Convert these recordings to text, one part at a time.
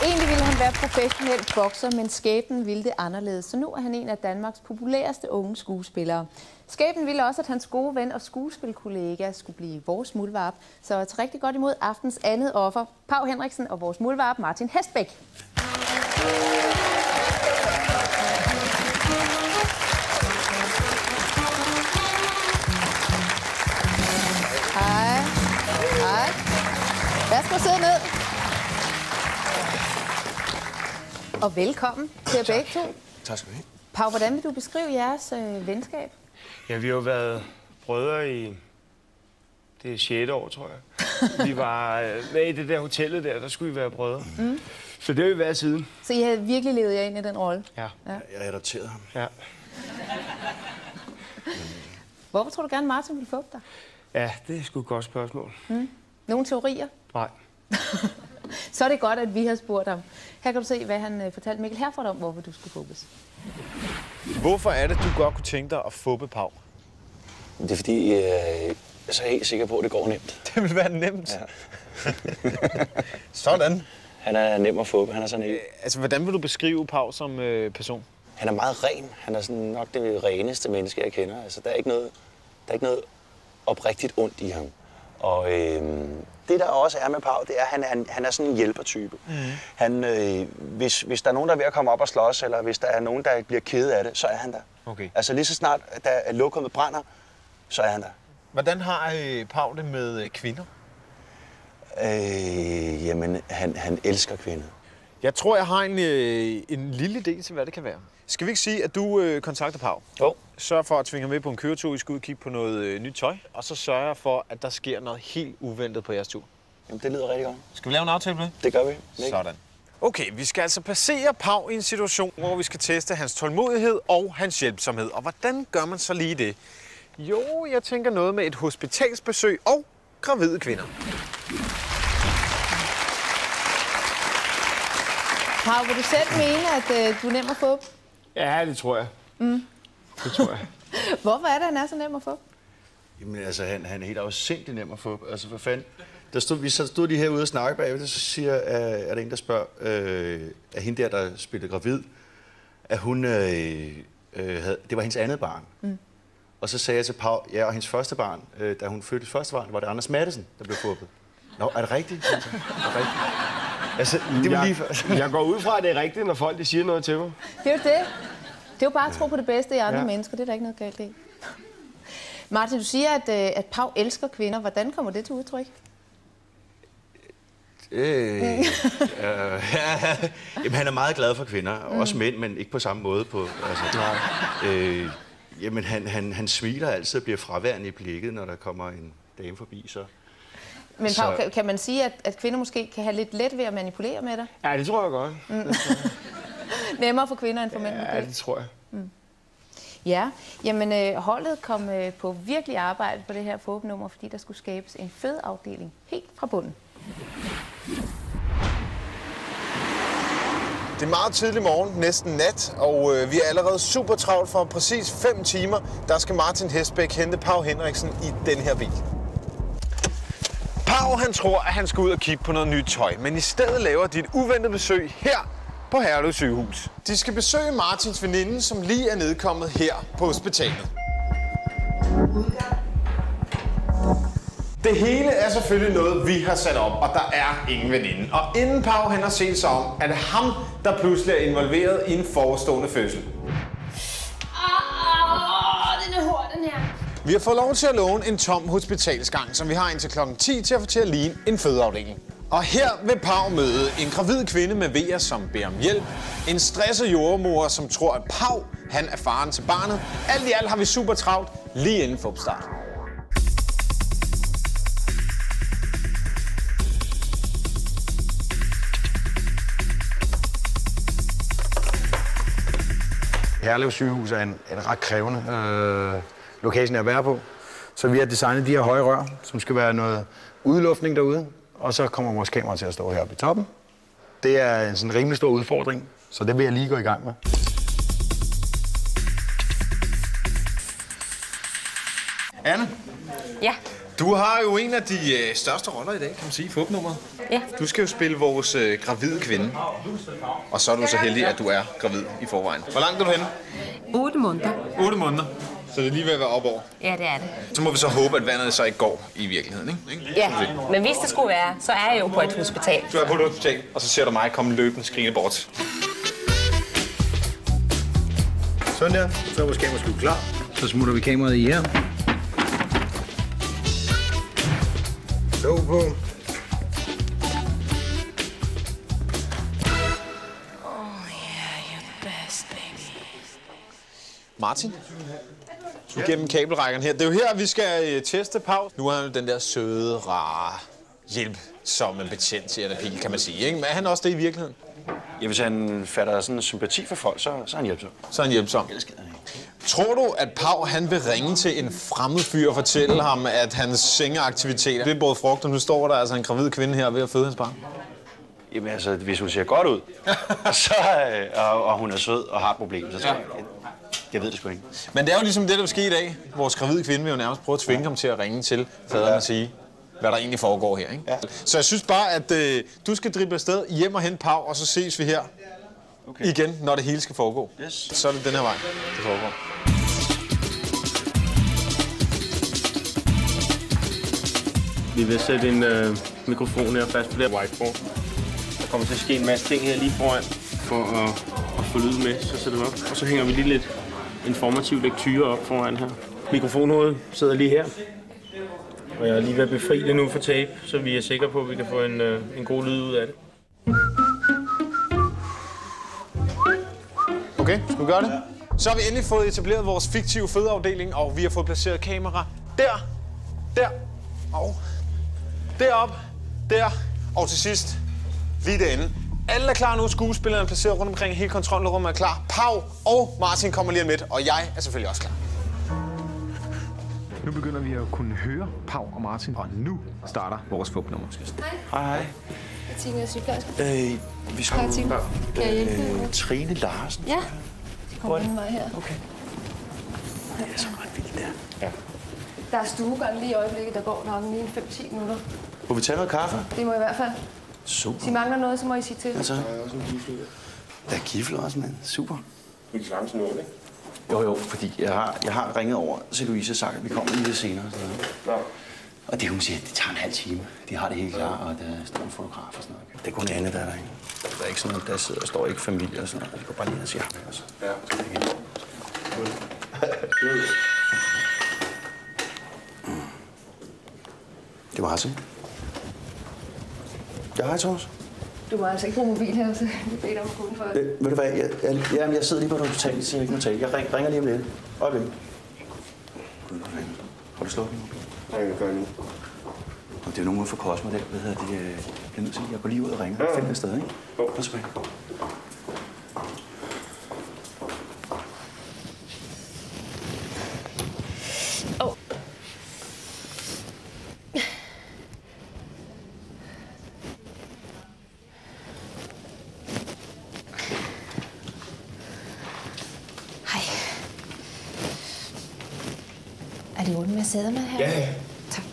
Egentlig ville han være professionel bokser, men skæbnen ville det anderledes. Så nu er han en af Danmarks populæreste unge skuespillere. Skæbnen ville også, at hans gode ven og skuespilkollega skulle blive vores muldvarp. Så til rigtig godt imod aftens andet offer, Pau Henriksen og vores muldvarp Martin Hestbæk. Hej. Hej. Værsgo, sidde ned. Og velkommen til jer begge to. Tak skal du have. Pau, hvordan vil du beskrive jeres venskab? Ja, vi har jo været brødre i det 6. år, tror jeg. Vi var med i det der hotellet der skulle vi være brødre. Mm. Så det har vi været siden. Så I har virkelig levet jer ind i den rolle? Ja. Jeg adopterede ham. Ja. Hvorfor tror du gerne, Martin ville få dig? Ja, det er sgu et godt spørgsmål. Mm. Nogle teorier? Nej. Så er det godt, at vi har spurgt ham. Her kan du se, hvad han fortalte Mikkel Herford om, hvorfor du skulle fubbes. Hvorfor er det, du godt kunne tænke dig at fubbe Pau? Det er fordi, jeg er så helt sikker på, at det går nemt. Det vil være nemt. Ja. Sådan. Han er nem at fubbe. Han er sådan en... Altså, hvordan vil du beskrive Pau som person? Han er meget ren. Han er sådan nok det reneste menneske, jeg kender. Altså, der er ikke noget oprigtigt ondt i ham. Og det, der også er med Pau, det er, at han er sådan en hjælpertype. Mm. Hvis der er nogen, der er ved at komme op og slås, eller hvis der er nogen, der bliver ked af det, så er han der. Okay. Altså lige så snart, der lokummet brænder, så er han der. Hvordan har Pau det med kvinder? Jamen, han elsker kvinder. Jeg tror, jeg har en lille idé til, hvad det kan være. Skal vi ikke sige, at du kontakter Pau? Jo. Sørg for at tvinge ham med på en køretur. I skal ud og kigge på noget nyt tøj. Og så sørger for, at der sker noget helt uventet på jeres tur. Jamen, det lyder rigtig godt. Skal vi lave en aftale på det? Det gør vi. Sådan. Okay, vi skal altså placere Pau i en situation, hvor vi skal teste hans tålmodighed og hans hjælpsomhed. Og hvordan gør man så lige det? Jo, jeg tænker noget med et hospitalsbesøg og gravide kvinder. Pau, vil du selv mene, at du er nem at få? Ja, det tror jeg. Mm. Det tror jeg. Hvorfor er det, han er så nem at få? Jamen altså, han er helt afsindig nem at få. Altså, hvad fanden? Vi stod lige herude og snakkede bagved, så siger, er der en, der spørger, at hende der spillede gravid, at hun det var hendes andet barn. Mm. Og så sagde jeg til Pau, ja, og hendes første barn, da hun fødte første barn, var det Anders Mattesen, der blev fubbet. Nå, er det rigtigt? Er det rigtigt? Altså, det var lige jeg går ud fra, at det er rigtigt, når folk siger noget til mig. Det er jo det. Det er jo bare at tro på det bedste i andre mennesker. Det er der ikke noget galt i. Martin, du siger, at Pau elsker kvinder. Hvordan kommer det til udtryk? Jamen, han er meget glad for kvinder. Også mænd, men ikke på samme måde. Jamen, han smiler altid og bliver fraværende i blikket, når der kommer en dame forbi. Men Pau, kan man sige, at kvinder måske kan have lidt let ved at manipulere med dig? Ja, det tror jeg godt. Nemmere for kvinder end for mænd? Ja, det tror jeg. Mm. Ja, jamen holdet kom på virkelig arbejde på det her fåbenummer, fordi der skulle skabes en fødeafdeling helt fra bunden. Det er meget tidlig morgen, næsten nat, og vi er allerede super travlt. For præcis 5 timer, der skal Martin Hestbæk hente Pau Henriksen i den her bil. Pau, han tror, at han skal ud og kigge på noget nyt tøj, men i stedet laver de et uventet besøg her på Herlev Sygehus. De skal besøge Martins veninde, som lige er nedkommet her på hospitalet. Det hele er selvfølgelig noget, vi har sat op, og der er ingen veninde. Og inden Pau han har set sig om, er det ham, der pludselig er involveret i en forestående fødsel. Den er hård, den her. Vi har fået lov til at låne en tom hospitalsgang, som vi har indtil klokken 10 til at få til at ligne en fødeafdeling. Og her vil Pau møde en gravid kvinde med vejer, som beder om hjælp. En stresset jordemor, som tror, at Pau han er faren til barnet. Alt i alt har vi super travlt lige inden for opstart. Herlev Sygehus er en ret krævende location at være på. Så vi har designet de her høje rør, som skal være noget udluftning derude. Og så kommer vores kamera til at stå heroppe i toppen. Det er en sådan rimelig stor udfordring, så det vil jeg lige gå i gang med. Anne? Ja. Du har jo en af de største roller i dag, kan man sige, fupnummeret. Ja. Du skal jo spille vores gravide kvinde. Og så er du så heldig, at du er gravid i forvejen. Hvor langt er du henne? 8 måneder. 8 måneder. Så det er lige ved at være op over. Ja, det er det. Så må vi så håbe, at vandet så ikke går i virkeligheden, ikke? Ja, men hvis det skulle være, så er jeg jo på et hospital. Du er på et hospital, og så ser du mig komme løbende skrigende bort. Sådan der. Så er vores kamera klar. Så smutter vi kameraet i her. Låg på. Martin, du gennem kabelrækkerne her. Det er jo her, vi skal teste Pau. Nu er han jo den der søde, rare, hjælpsomme betjent til Anna Pihl, kan man sige. Ikke? Men er han også det i virkeligheden? Ja, hvis han fatter sådan en sympati for folk, så er han hjælpsom. Så er han hjælpsom. Tror du, at Pau han vil ringe til en fremmed fyr og fortælle ham, at hans sengeaktiviteter det er både frugt, og nu står der altså en gravid kvinde her ved at føde hans barn? Jamen altså, hvis hun ser godt ud, så, og hun er sød og har problemer, så tror jeg ved det sgu ikke. Men det er jo ligesom det, der vil ske i dag. Vores gravide kvinde vil jo nærmest prøve at tvinge ham til at ringe til faderen og sige, hvad der egentlig foregår her. Ikke? Ja. Så jeg synes bare, at du skal drible afsted hjem og hente Pau, og så ses vi her igen, når det hele skal foregå. Yes. Så er det den her vej, det foregår. Vi vil sætte en mikrofon her fast på det her whiteboard. Der kommer til at ske en masse ting her lige foran, for at få lyd med, så sætter vi op. Og så hænger vi lige lidt informativ lektyre op foran her. Mikrofonhovedet sidder lige her. Og jeg er lige ved at befri det nu for tape, så vi er sikre på, at vi kan få en god lyd ud af det. Okay, skal vi gøre det? Så har vi endelig fået etableret vores fiktive fødeafdeling, og vi har fået placeret kamera der, og derop, der, og til sidst lige derinde. Alle er klar nu, skuespillerne er placeret rundt omkring, hele kontrolrummet er klar. Pau og Martin kommer lige om lidt, og jeg er selvfølgelig også klar. Nu begynder vi at kunne høre Pau og Martin, og nu starter vores fupnummer. Hej. Jeg tænker, jeg er sygeplejerske. Vi skal Kan jeg hjælpe? Trine Larsen. Ja, de kommer den vej her. Okay. Det er så ret vildt der. Ja. Der er stuegang lige i øjeblikket, der går nok lige 5-10 minutter. Må vi tage noget kaffe? Det må i hvert fald. Super. Hvis I mangler noget, så må I sige til. Altså, der er også en gifle. Der er gifle også, mand. Super. Vi kan slamme sådan noget, ikke? Jo, fordi jeg har ringet over til Louise og sagt, at vi kommer lige lidt senere. Ja. Og det hun siger, det tager en halv time. De har det helt klar, og der står en fotograf og sådan noget. Det er kun Anne, der er derinde. Der er ikke sådan noget, der sidder og står ikke familie og sådan noget. Vi går bare lige og siger hej med os. Ja. Det var Martin. Ja, hej Thomas. Du må altså ikke bruge mobil her, så jeg beder dig om at gå udenfor. Ved du hvad, jeg sidder lige på et hospital, så jeg ikke må tale. Jeg ringer lige om lidt. Øjeblik. Har du slået min mobil? Nej, jeg gør nu. Og det er jo nogen ude for Cosmo, der. Hvad hedder det? Jeg er nødt til, jeg går lige ud og ringer. Ja. Find det sted, ikke? Og tilbage. Er det ondt med at sidde med her? Ja. Tak.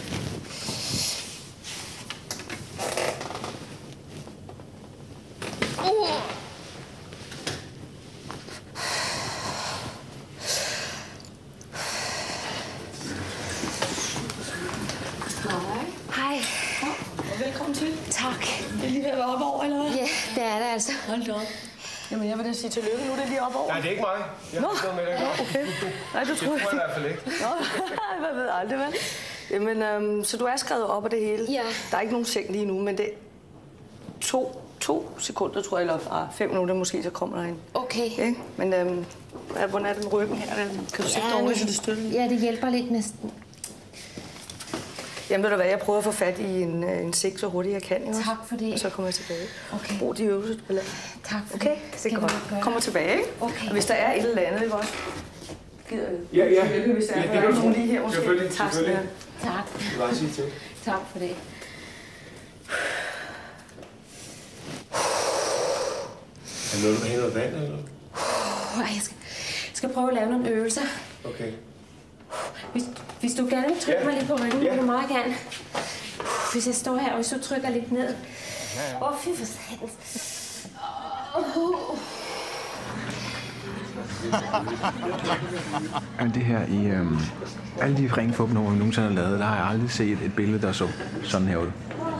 Hej. Velkommen til. Tak. Det er lige ved at være op over, eller hvad? Ja, det er det altså. Hold da op. Jamen, jeg vil da sige tillykke. Nu er det lige op over. Nej, det er ikke mig. Jeg har ikke noget med det. Okay. Nej, det tror jeg i hvert fald ikke. Nå, hvad ved aldrig, hvad? Jamen, så du er skrevet op af det hele? Ja. Der er ikke nogen seng lige nu, men det er to sekunder, tror jeg, eller 5 minutter måske, så kommer der en. Okay. Ikke? Men hvordan er det med ryggen her? Kan du sætte dig over, så det støtter? Ja, det hjælper lidt næsten. Jamen ved du hvad, jeg prøver at få fat i en seng så hurtigt jeg kan. Ikke? Tak for det. Og så kommer jeg tilbage. Okay. Brug de øvelser. Tak for okay? det. Det er godt. Kommer tilbage, ikke? Okay. Og hvis der er et eller andet, ikke også? Gider Ja. hvis der er nogen lige her, måske. Selvfølgelig. Tak. Du bare sige til. Tak for det. Er noget, du vil have noget vand, eller? Jeg skal prøve at lave nogle øvelser. Okay. Hvis Hvis du gerne vil trykke mig lidt på ryggen, vil du meget gerne. Hvis jeg står her, og hvis du trykker lidt ned. Fy for satan. Men det her i alle de ringfupnumre, vi nogensinde har lavet, der har jeg aldrig set et billede, der så sådan her ud.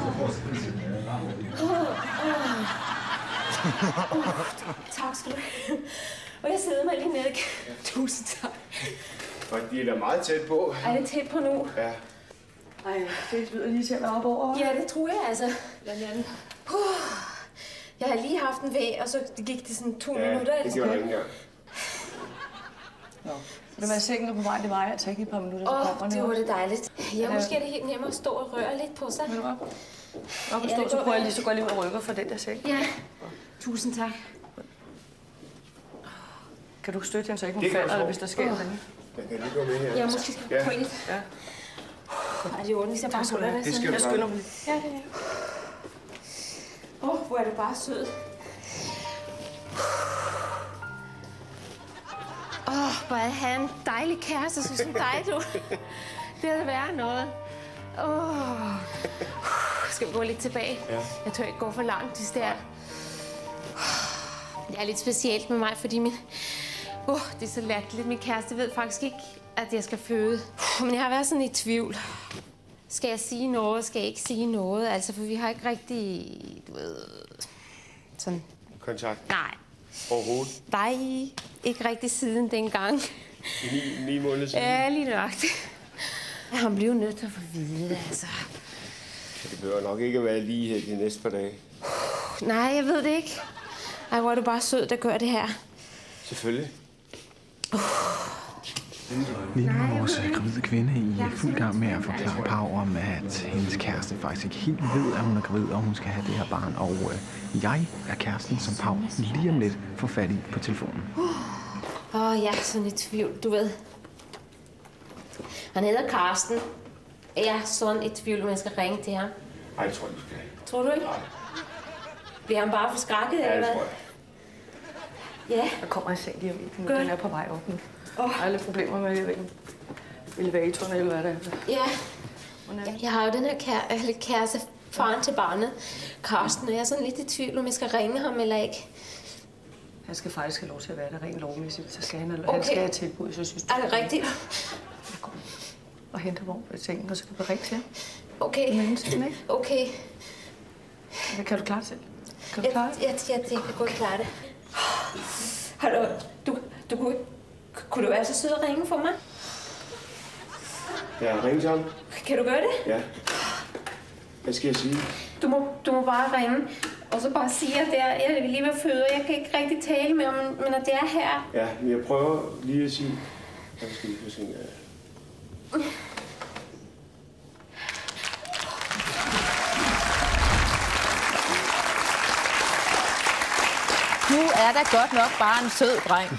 Tak skal du have. Og jeg sidder mig lige nede. Tusind tak. Og de er da meget tæt på. Er det tæt på nu? Ja. Ej, det lyder lige til at være op over. Ja, det tror jeg altså. Blandt andet. Jeg har lige haft en væg, og så gik det sådan 2 minutter. Det gjorde jeg ikke engang. Det var i sengen på vej, det var jeg. Tag et par minutter, så kommer det var det dejligt. Ja, måske er det helt nemmere at stå og røre lidt på sig. Vil du op og stå, så prøver jeg lige, så går jeg lige ud og rykker for den der seng. Ja, tusind tak. Kan du støtte hende, så ikke hun falder, eller hvis der sker noget? Jeg kan lige gå med her. Ja, måske skal vi prøve lidt. Ja. Ej, det er ordentligt, jeg bare holder dig sådan. Jeg skynder mig lidt. Ja, det er. Hvor er du bare sød. Hvor er han en dejlig kæreste, så som dig, du. Det havde været noget. Skal vi gå lidt tilbage? Ja. Jeg tør ikke gå for langt, hvis det er. Det er lidt specielt med mig, fordi det er så latterligt. Min kæreste ved faktisk ikke, at jeg skal føde. Men jeg har været sådan i tvivl. Skal jeg sige noget? Skal jeg ikke sige noget? Altså, for vi har ikke rigtig, du ved, sådan... Kontakt? Nej. Overhovedet? Nej, ikke rigtig siden dengang. I 9 måneder siden? Ja, lige nok. Han blev nødt til at få vide det, altså. Så det behøver nok ikke at være lige her de næste par dage. Nej, jeg ved det ikke. Ej, hvor er du bare sød, der gør det her. Selvfølgelig. Lige nu er vores gravide kvinde i fuld gang med at forklare Pau om, at hendes kæreste faktisk ikke helt ved, at hun er gravid, og hun skal have det her barn. Og jeg er kæresten, som Pau lige om lidt får fat i på telefonen. Jeg er sådan i tvivl, du ved. Han hedder Karsten. Jeg er sådan i tvivl, om jeg skal ringe til ham. Nej, det tror jeg, du skal. Tror du ikke? Nej. Bliver han bare forskrækket, eller hvad? Ja, det tror jeg. Ja. Der kommer en seng lige om 1 minut. Den er på vej op nu. Der er alle problemer med elevatoren eller hvad det er. Ja. Jeg har jo den her kæreste, faren til barnet, Karsten, og jeg er sådan lidt i tvivl, om jeg skal ringe ham eller ikke. Han skal faktisk have lov til at være der rent lovmæssigt, så skal han skal have tilbud, så synes du... Er det rigtigt? Jeg kommer og henter vogn på sengen, og så kan du ringe til ham. Okay. Okay. Kan du klare det selv? Kan du klare det? Jeg kan godt klare det. Hallo, kunne du være så sød at ringe for mig? Ja, ring til ham. Kan du gøre det? Ja. Hvad skal jeg sige? Du må bare ringe, og så bare sige, at jeg vil lige være født, og jeg kan ikke rigtig tale med ham, men at det er her. Ja, men jeg prøver lige at sige... Jeg skal lige få sådan... Nu er der godt nok bare en sød dreng.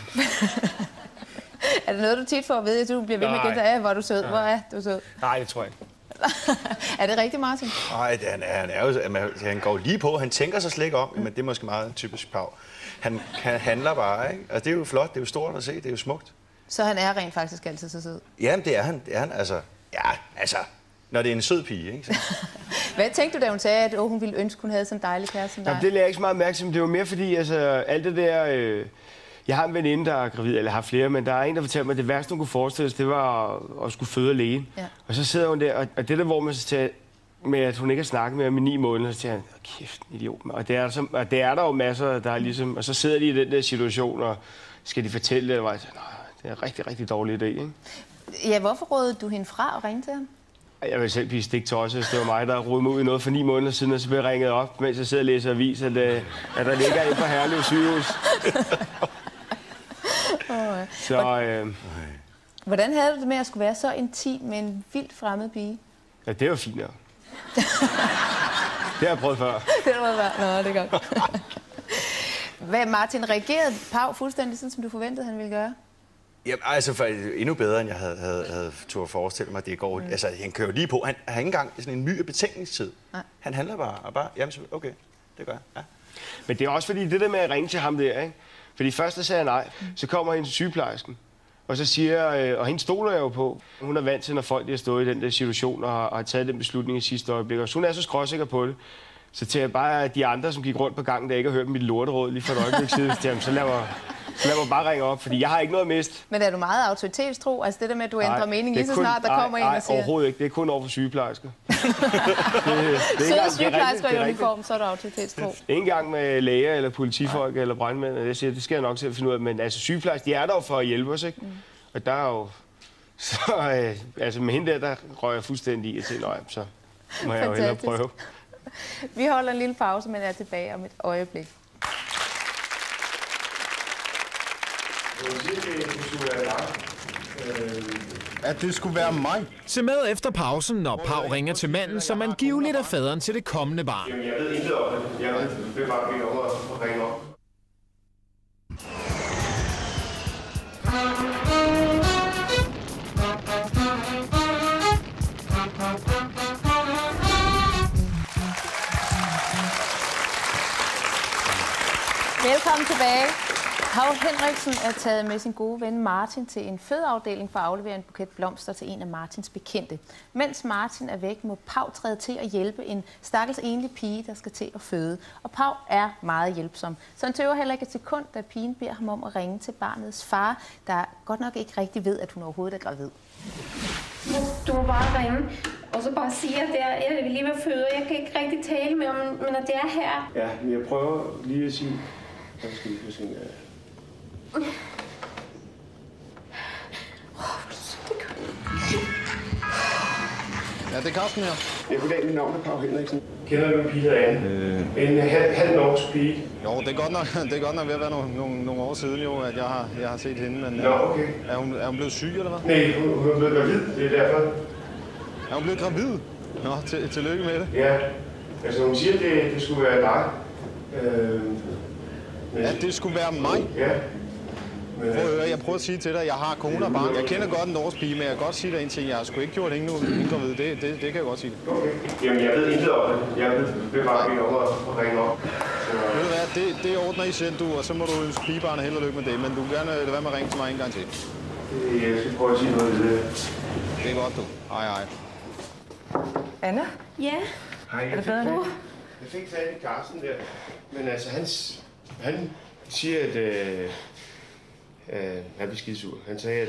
Er det noget, du tit får at vide, at du bliver ved med at gentage, hvor er du sød? Hvor er du sød? Nej, det tror jeg ikke. Er det rigtigt, Martin? Nej, han går lige på. Han tænker sig slet ikke om, men det er måske meget typisk Pau. Han handler bare, ikke? Altså, det er jo flot, det er jo stort at se, det er jo smukt. Så han er rent faktisk altid så sød? Jamen, det er han. Når det er en sød pige, ikke? Hvad tænkte du, da hun sagde, at hun ville ønske, hun havde sådan en dejlig kæreste som dig? Jamen, det lagde jeg ikke så meget mærke til, men det var mere fordi, altså, alt det der... Jeg har en veninde, der er gravid, eller har flere, men der er en, der fortæller mig, at det værste, hun kunne forestille sig, det var at skulle føde alene. Ja. Og så sidder hun der, og det der, hvor man så tager med, at hun ikke har snakket med ham i 9 måneder, så siger han, kæft, idiot. Og det er der jo masser, der er ligesom... Og så sidder de i den der situation, og skal de fortælle det, og jeg siger, nej, det er en rigtig, rigtig dårlig idé, ikke? Ja, hvorfor rådede du hende fra at ringe til ham? Jeg vil selv blive stiktosset. Det var mig, der rodede mig ud i noget for 9 måneder siden, og så blev jeg ringet op, mens jeg sidder og læser avis, at der ligger en på Herlev sygehus. Hvordan havde du det med at skulle være så intim med en vildt fremmed pige? Ja, det var fint, ja. Det har jeg prøvet før. Det har jeg prøvet før. Nå, det er godt. Hvad, Martin, reagerede Pau fuldstændig sådan, som du forventede, han ville gøre? Jamen, altså endnu bedre, end jeg havde turde forestille mig, det går. Altså, han kører lige på. Han har ikke engang sådan en my af betænkningstid. Nej. Han handler bare, jamen, okay, det gør jeg. Ja. Men det er også fordi, det der med at ringe til ham der, ikke? Fordi først der sagde jeg nej, så kommer en til sygeplejersken, Og så siger og hende stoler jeg jo på. Hun er vant til, når folk har stået i den der situation og har taget den beslutning i sidste øjeblik. Og hun er så skråsikker på det. Så til jeg bare de andre, som gik rundt på gangen, der ikke har hørt mit lorteråd lige for et øjeblik siden, så lad mig bare ringe op, fordi jeg har ikke noget at miste. Men er du meget autoritetstro? Altså det der med, at du ændrer mening lige så snart, der kommer en og siger... Nej, overhovedet ikke. Det er kun over for sygeplejersker. Søde sygeplejersker i uniform, så er du autoritetstro. Ikke engang med læger eller politifolk eller brandmænd. Jeg siger, det skal jeg nok til at finde ud af. Men altså sygeplejersker, de er der jo for at hjælpe os, ikke? Og der er jo... Så altså med hende der røg jeg fuldstændig i til løg, så må jeg jo hellere prøve. Vi holder en lille pause, men er tilbage om et øjeblik. At det skulle være mig. Se med efter pausen, når Pau ringer til manden, som angiveligt er faderen til det kommende barn. Jamen, jeg ved intet om det. Jeg vil bare bede om at ringe op. Velkommen tilbage. Pau Henriksen er taget med sin gode ven Martin til en fødeafdeling for at aflevere en buket blomster til en af Martins bekendte. Mens Martin er væk, må Pau træde til at hjælpe en stakkels enlig pige, der skal til at føde. Og Pau er meget hjælpsom, så han tøver heller ikke et sekund, da pigen beder ham om at ringe til barnets far, der godt nok ikke rigtig ved, at hun overhovedet er gravid. Du må bare ringe, og så bare sige, at jeg vil lige være føde. Jeg kan ikke rigtig tale med ham, men at det er her. Ja, men jeg prøver lige at sige... Så skal vi se... Ja, det er Carsten her. Jeg kunne mit navn er Pau Henriksen. Kender du en pige, der er en halv norsk pige? Jo, det er godt nok ved at være nogle år siden, jo, at jeg har set hende. Men, okay. Er hun blevet syg, eller hvad? Nej, hun er blevet gravid. Det er derfor. Er hun blevet gravid? Nå, tillykke med det. Ja, altså hun siger, at det skulle være dig. At det skulle være mig? Ja. Jeg prøver at sige til dig, at jeg har kone og barn. Jeg kender godt en norsk pige, men jeg kan godt sige dig en ting. Jeg har sgu ikke gjort hende gravid. Det kan jeg godt sige. Okay. Jamen, jeg ved intet om det. Jeg vil bare bede om at ringe op. Ved du hvad, det ordner I selv, du, og så må du ønske pigebarnet held og lykke med det. Men du vil gerne lade være med at ringe til mig en gang til. Jeg skal prøve at sige noget. Det er godt, du. Hej. Anna? Ja? Hej, er det bedre nu? Jeg fik fat i Carsten der. Men altså, han siger, at han blev skidesur. Han sagde,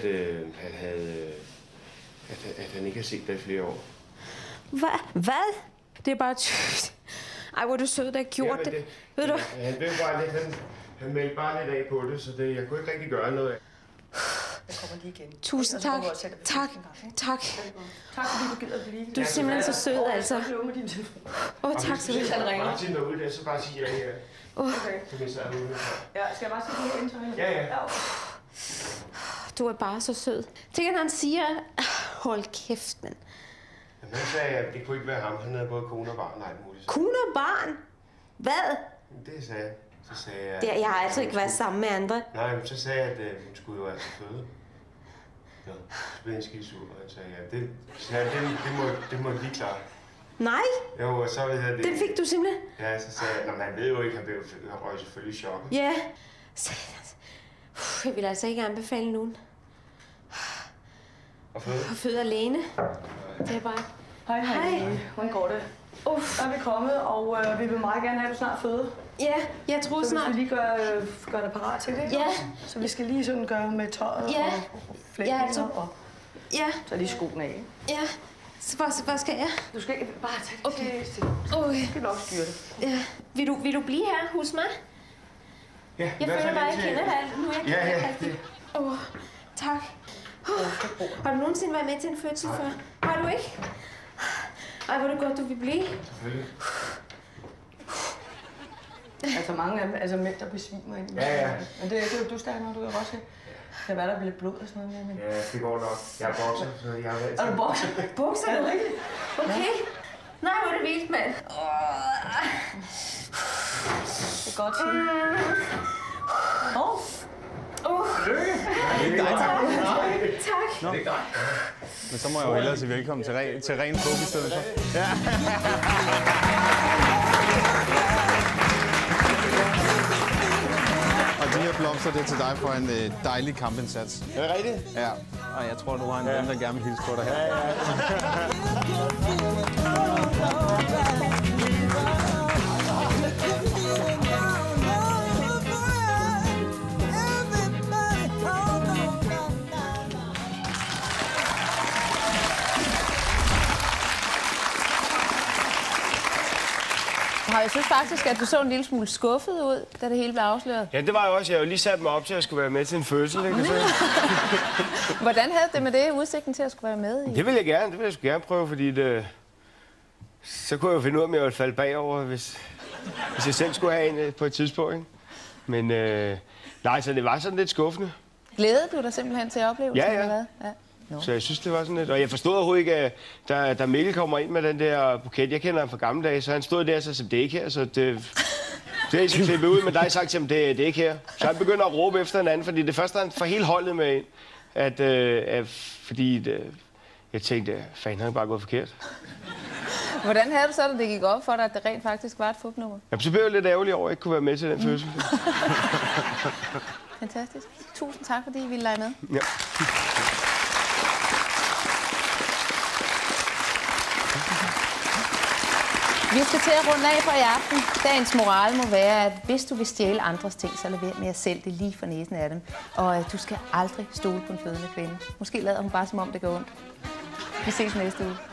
at han ikke har set dig i flere år. Hvad? Det er bare tygt. Ej, hvor er du sød, der har gjort det. Ved du? Han blev bare lidt, han meldte bare lidt af på det, så jeg kunne ikke rigtig gøre noget af. Jeg kommer lige igen. Tusind tak. Tak. Tak, fordi du gider at blive. Du er simpelthen så sød, altså. Tak så meget. Hvis han Martin derude der, så bare sige ja. Okay. Ja, skal jeg bare sige det ind til hende? Ja. Du er bare så sød. Tænk, at han siger, hold kæft, mand. Jamen, han sagde, at det kunne ikke være ham. Han havde både kone og barn og alt muligt. Kone og barn? Hvad? Det sagde jeg. Så sagde jeg... Jeg har altså ikke været sammen med andre. Nej, men så sagde jeg, at hun skulle jo altså føde. Ja, så blev han skidesur, og han sagde, ja, det må lige klare. Nej? Jo, og så havde det... Den fik du simpelthen? Ja, så sagde jeg, man ved jo ikke, han røg selvfølgelig i chok. Ja. Jeg vil altså ikke anbefale nogen. Og føde? Og føde alene. Det er bare... Hej. Hvordan går det? Der er vi kommet, og vi vil meget gerne have, at du snart føde. Ja, jeg tror snart. Så vi lige gør dig parat til det. Ja. Så vi skal lige sådan gøre med tøjet og flækninger altså. og... Ja. Så lige skoene af. Ja. Så hvad skal jeg? Du skal ikke bare tage det. Okay. Du skal nok styre det. Ja. Vil du blive her hos mig? Ja. Jeg føler bare, at jeg kender dig. Nu er jeg rigtigt. Tak. Har du nogensinde været med til en fødsel før? Har du ikke? Ej, hvor er det godt, du vil blive. Selvfølgelig. Altså mange af dem, altså mænd, der besvimer ind. Ja. Men det er du stærk, når du er også. Det kan være, der bliver blod og sådan noget. Men... Ja, det går nok. Jeg er bokser, så jeg har været til. Er du bokser? Bokser du? Okay. Nej, hvor er det vildt, mand. Det er godt sige. Tak. Nå. Men så må jeg jo hellere sige velkommen til ren fup i stedet for. Ja. Og de her blomster, det er til dig for en dejlig kampindsats. Er det rigtigt? Ja, og jeg tror, du har en ven, der gerne vil hilse på dig her. Ja. Jeg synes faktisk, at du så en lille smule skuffet ud, da det hele blev afsløret. Ja, det var jeg også. Jeg har jo lige sat mig op til at skulle være med til en fødsel, ikke? Hvordan havde det med det, udsigten til at skulle være med i? Det vil jeg gerne. Det vil jeg sgu gerne prøve, fordi så kunne jeg jo finde ud af, om jeg ville falde bagover, hvis jeg selv skulle have en på et tidspunkt, ikke? Men nej, så det var sådan lidt skuffende. Glædede du dig simpelthen til oplevelsen? Ja. Eller hvad? Ja. No. Så jeg synes, det var sådan lidt... Og jeg forstod overhovedet ikke, da Mikkel kommer ind med den der buket. Jeg kender ham fra gamle dage, så han stod der og sagde, det er ikke her, så det er ikke klippet ud med dig sagt til ham, det er ikke her. Så han begynder at råbe efter en anden, fordi det første han får hele holdet med ind, fordi jeg tænkte, fanden, han bare gået forkert. Hvordan havde du så, da det gik op for dig, at det rent faktisk var et fupnummer? Jamen, så blev jeg lidt ærgerlig over, at jeg ikke kunne være med til den fødsel. Fantastisk. Tusind tak, fordi I ville lege med. Ja. Vi skal til at runde af for i aften. Dagens moral må være, at hvis du vil stjæle andres ting, så lad være med at sælge det lige for næsen af dem. Og du skal aldrig stole på en fødende kvinde. Måske lader hun bare, som om det går ondt. Vi ses næste uge.